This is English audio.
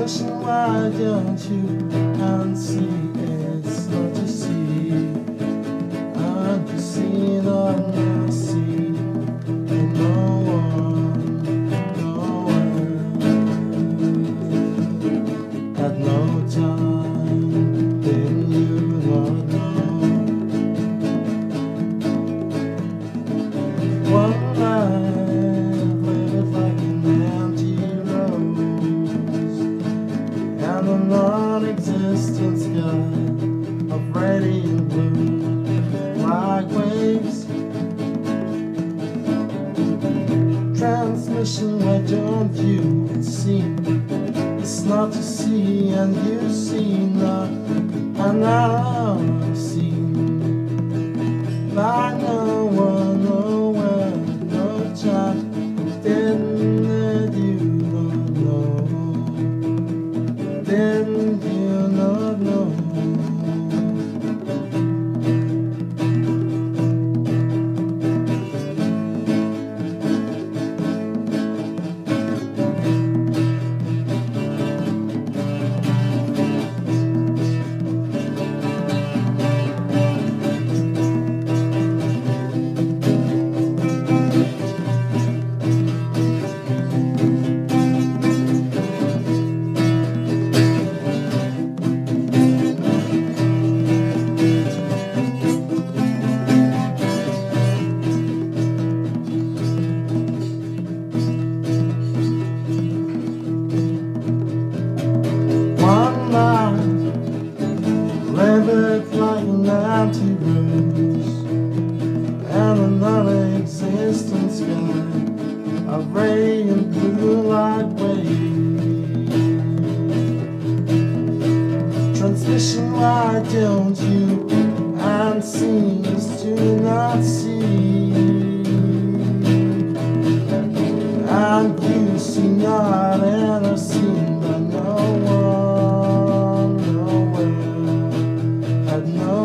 Transmission, why don't you unsee? It's not to see, unseen or not see. No one, nowhere, at no time did you not know. One night lived like an empty rose, and a non-existent sky of radiant blue, like waves. Transmission, why don't you see? It's not to see, and you see not, and I see. Like no one, nowhere, no child, didn't you not know? Didn't you not know? Lived like an empty rose, and a non-existent sky of radiant blue like waves. Transmission, why don't you unseen is to not see, and you see not and are seen by no one, nowhere, at no